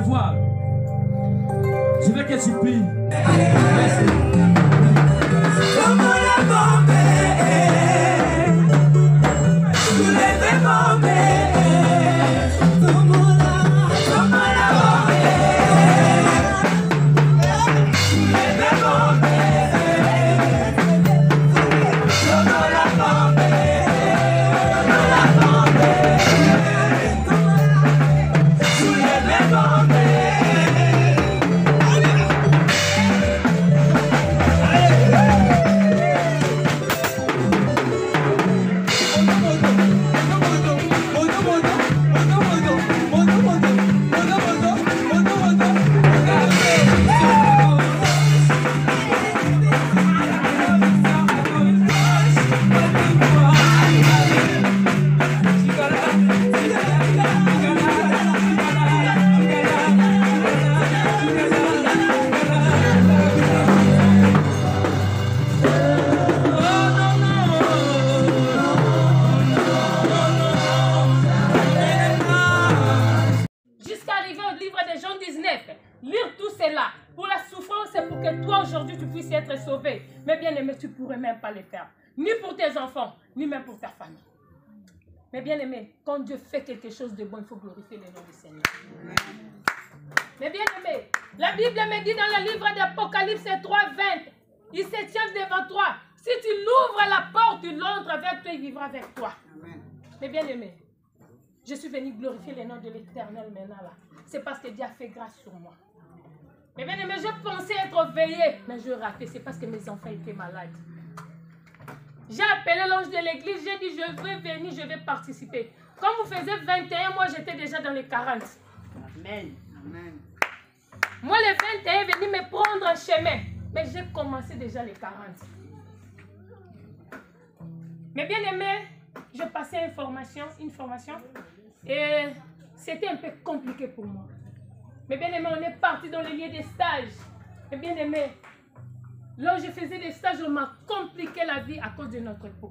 voix. Je veux que tu pries. Merci. Mais bien aimé, tu ne pourrais même pas le faire. Ni pour tes enfants, ni même pour ta famille. Mais bien aimé, quand Dieu fait quelque chose de bon, il faut glorifier le nom du Seigneur. Mais bien aimé, la Bible me dit dans le livre d'Apocalypse 3:20, il se tient devant toi. Si tu l'ouvres la porte, il entre avec toi, il vivra avec toi. Amen. Mais bien aimé, je suis venu glorifier le nom de l'Éternel maintenant là. C'est parce que Dieu a fait grâce sur moi. Mais bien aimé, je pensais être veillée, mais je ratais. C'est parce que mes enfants étaient malades. J'ai appelé l'ange de l'église, j'ai dit je vais venir, je vais participer. Quand vous faisiez 21, moi j'étais déjà dans les 40. Amen. Amen. Moi les 21 est venu me prendre un chemin, mais j'ai commencé déjà les 40. Mais bien aimé, je passais une formation et c'était un peu compliqué pour moi. Mais bien aimé, on est parti dans le lieu des stages. Mais bien aimé, là où je faisais des stages, on m'a compliqué la vie à cause de notre peau.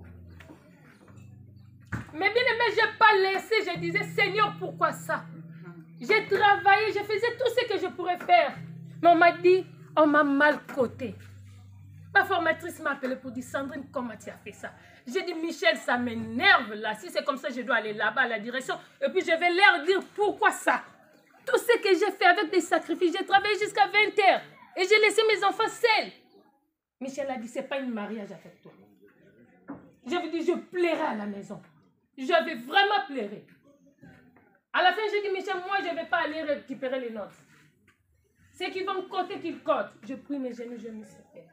Mais bien aimé, je n'ai pas laissé, je disais, Seigneur, pourquoi ça? J'ai travaillé, je faisais tout ce que je pourrais faire. Mais on m'a dit, on m'a mal coté. Ma formatrice m'a appelé pour dire, Sandrine, comment tu as fait ça? J'ai dit, Michel, ça m'énerve là. Si c'est comme ça, je dois aller là-bas à la direction. Et puis je vais leur dire pourquoi ça. Tout ce que j'ai fait avec des sacrifices, j'ai travaillé jusqu'à 20 heures. Et j'ai laissé mes enfants seuls. Michel a dit, ce n'est pas un mariage avec toi. Je vous dis, je plairai à la maison. Je vais vraiment pleurer. À la fin, j'ai dit, Michel, moi, je ne vais pas aller récupérer les notes. Ceux qui vont me coter, qu'ils cotent. Je prie mes genoux, je me suis fait.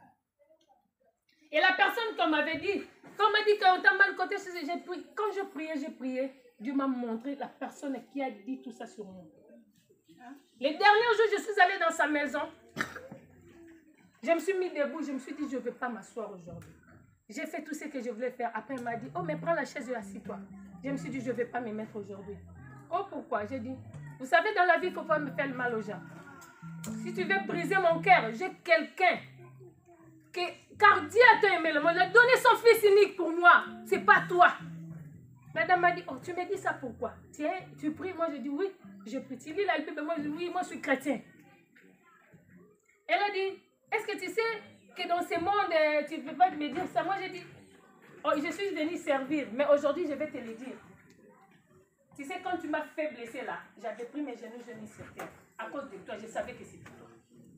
Et la personne qu'on m'avait dit, quand on m'a dit qu'on t'a mal coté, j'ai prié. Quand je priais, Dieu m'a montré la personne qui a dit tout ça sur moi. Les derniers jours, je suis allée dans sa maison. Je me suis mis debout, je me suis dit, je ne vais pas m'asseoir aujourd'hui. J'ai fait tout ce que je voulais faire. Après, il m'a dit, oh, mais prends la chaise et assis-toi. Je me suis dit, je ne vais pas me mettre aujourd'hui. Oh, pourquoi? J'ai dit, vous savez, dans la vie, il ne faut pas me faire le mal aux gens. Si tu veux briser mon cœur, j'ai quelqu'un car Dieu a tant aimé le monde. Il a donné son fils unique pour moi. Ce n'est pas toi. Madame m'a dit, oh, tu me dis ça pourquoi? Tiens, tu pries? Moi, je dis oui. Je prie. Tu lis la Bible? Moi, je dis oui, moi, je suis chrétien. Elle a dit, est-ce que tu sais que dans ce monde, tu ne peux pas me dire ça? Moi, j'ai dit, oh, je suis venue servir, mais aujourd'hui, je vais te le dire. Tu sais, quand tu m'as fait blesser là, j'avais pris mes genoux sur terre. À cause de toi, je savais que c'était toi.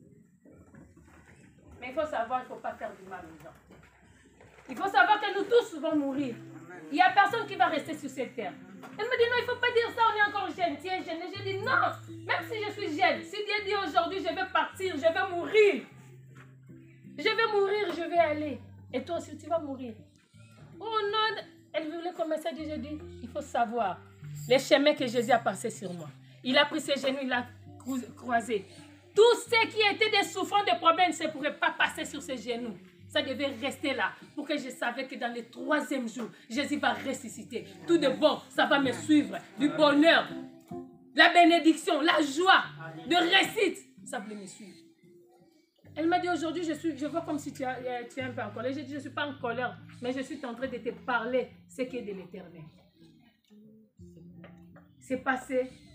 Mais il faut savoir, il ne faut pas faire du mal aux gens. Il faut savoir que nous tous vont mourir. Il n'y a personne qui va rester sur cette terre. Elle me dit, non, il ne faut pas dire ça, on est encore jeune. Tiens, jeune. Et j'ai dit, non, même si je suis jeune, si Dieu dit aujourd'hui, je vais partir, je vais mourir. Je vais mourir, je vais aller. Et toi aussi, tu vas mourir. Oh non, elle voulait commencer à dire, je dis, il faut savoir les chemins que Jésus a passés sur moi. Il a pris ses genoux, il a croisé. Tous ceux qui étaient des souffrants, des problèmes, ne pourraient pas passer sur ses genoux. Ça devait rester là pour que je savais que dans le 3e jour, Jésus va ressusciter. Tout de bon, ça va me suivre. Du bonheur, la bénédiction, la joie, de réussite, ça voulait me suivre. Elle m'a dit aujourd'hui, je vois comme si tu es un peu en colère. J'ai dit, je ne suis pas en colère, mais je suis en train de te parler ce qui est de l'Éternel. C'est passé,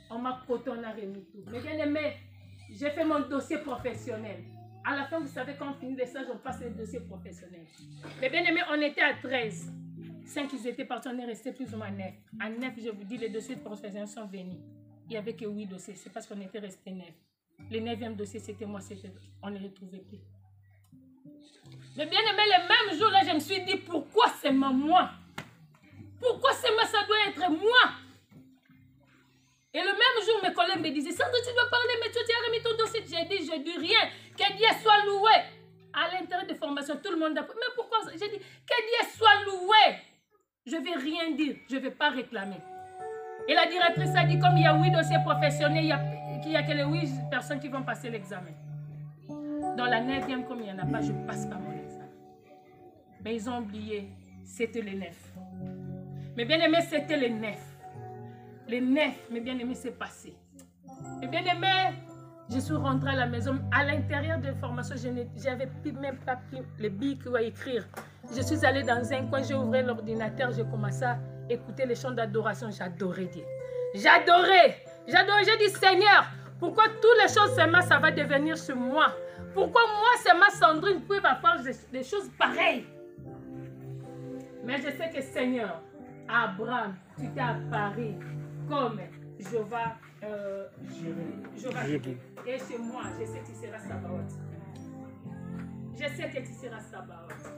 On m'a coté, on a remis tout. Mais bien aimé, j'ai fait mon dossier professionnel. À la fin, vous savez, quand on finit les stages, on passe les dossiers professionnels. Mais bien aimé, on était à 13. 5, ils étaient partis, on est resté plus ou moins 9. À 9, je vous dis, les dossiers professionnels sont venus. Il n'y avait que 8 dossiers, c'est parce qu'on était resté 9. Le 9e dossier, c'était moi, on ne les retrouvait plus. Mais bien aimé, le même jour, là, je me suis dit, pourquoi c'est moi? Pourquoi c'est moi, ça doit être moi? Et le même jour, mes collègues me disaient, Sandra, tu dois parler, mais tu as remis ton dossier. J'ai dit, je dis rien. Que Dieu soit loué. À l'intérieur de formation, tout le monde a... Mais pourquoi? J'ai dit, que Dieu soit loué. Je ne vais rien dire. Je ne vais pas réclamer. Et la directrice a dit, comme il y a 8 dossiers professionnels, il y a que les 8 personnes qui vont passer l'examen. Dans la 9e, comme il n'y en a pas, je ne passe pas mon examen. Mais ils ont oublié, c'était les 9. Mais bien aimé, c'était les 9. Les 9, mes bien-aimés, c'est passé. Mes bien-aimés, je suis rentrée à la maison. À l'intérieur de la formation, je n'avais même pas pris le bic ou à écrire. Je suis allée dans un coin, j'ai ouvert l'ordinateur, j'ai commencé à écouter les chants d'adoration. J'adorais Dieu. J'adorais. J'ai dit, Seigneur, pourquoi toutes les choses seulement ça va devenir sur moi? Pourquoi moi, seulement Sandrine, peut avoir des choses pareilles? Mais je sais que Seigneur, Abraham, tu t'es apparu comme Jéhovah. Et chez moi, je sais que tu seras Sabaoth. Je sais que tu seras Sabaoth.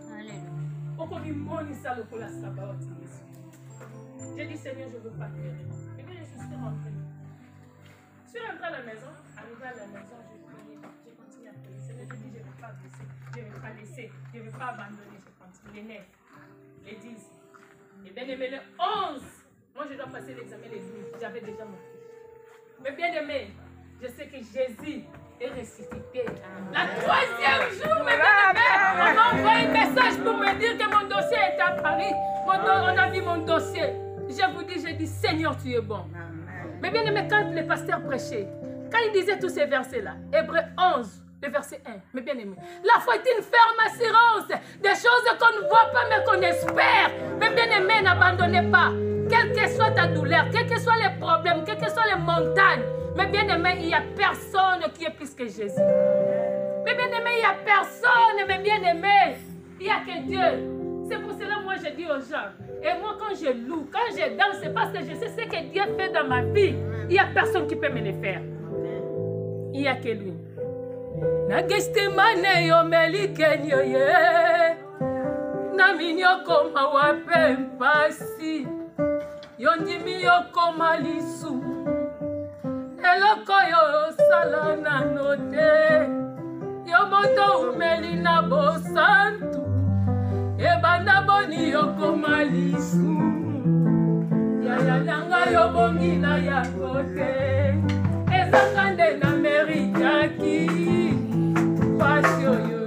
Alléluia. J'ai dit, Seigneur, je ne veux pas pleurer. Et bien, je suis rentrée. Je suis rentrée à la maison. Arrivée à la maison, je priais. J'ai continué à prier. Seigneur, je dis, je ne vais pas baisser. Je ne vais pas laisser. Je ne vais pas abandonner. Je continue. Les 9, les 10. Et bien aimé, le 11. Moi, je dois passer l'examen les 12. J'avais déjà mon fils. Mais bien aimé, je sais que Jésus est ressuscité. La 3e jour, mes bien-aimés, on m'a envoyé un message pour me dire que mon dossier est à Paris. On a vu mon dossier. Je vous dis, j'ai dit, Seigneur, tu es bon. Mais bien aimé, quand le pasteur prêchait, quand il disait tous ces versets-là, Hébreux 11, le verset 1, mes bien-aimés, la foi est une ferme assurance des choses qu'on ne voit pas mais qu'on espère. Mes bien-aimés, n'abandonnez pas. Quelle que soit ta douleur, quels que soient les problèmes, quelles que soient les montagnes, mes bien-aimés, il n'y a personne qui est plus que Jésus. Mes bien-aimés, il n'y a personne, mes bien-aimés. Il n'y a que Dieu. C'est pour cela que moi je dis aux gens, et moi quand je loue, quand je danse, c'est parce que je sais ce que Dieu fait dans ma vie. Il n'y a personne qui peut me le faire. Il n'y a que lui. Nagestemane yo melikenyo ye Naminyo koma wape mpasi Yondimi yo koma lisu Eloko yo sala na note Yo moto umeli na bosantu Ebanda boni yo koma lisu Yaya nanga yo bongila ya kote Ezakande na meritaki Pasio yo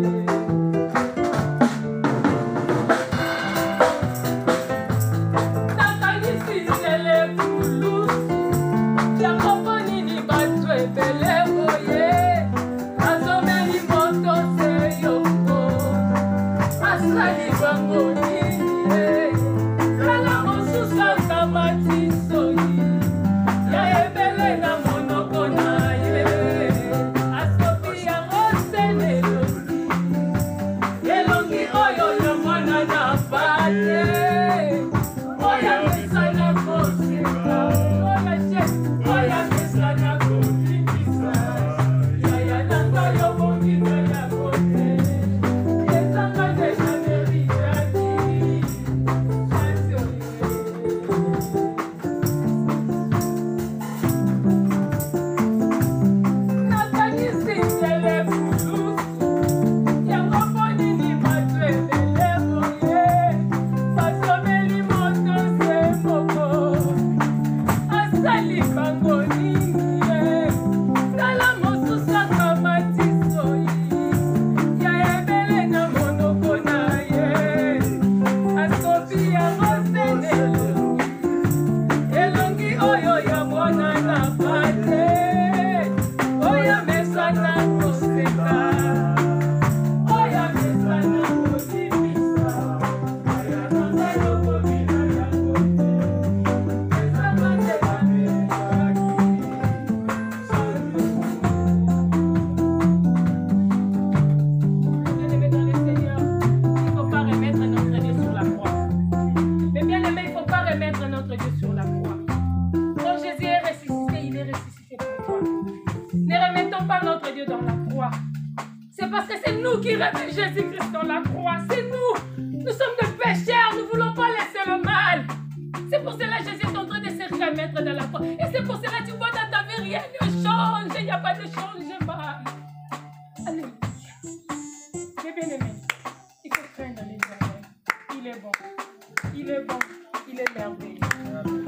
Nakanisi tele kulu Yakoponi ni batu ebele oye Azomeli moto se yoko Asali bango nini Kala mosusa kamati soyi Ya ebele na monoko na notre Dieu sur la croix. Quand Jésus est ressuscité, il est ressuscité pour toi. Ne remettons pas notre Dieu dans la croix. C'est parce que c'est nous qui remettons Jésus-Christ dans la croix. C'est nous. Nous sommes des pécheurs. Nous ne voulons pas laisser le mal. C'est pour cela que Jésus est en train de se remettre dans la croix. Et c'est pour cela que tu vois dans ta vie, rien ne change. Il n'y a pas de changement. Alléluia. Mes bien-aimés, il faut craindre l'Éternel. Il est bon. Il est bon. Il est merveilleux.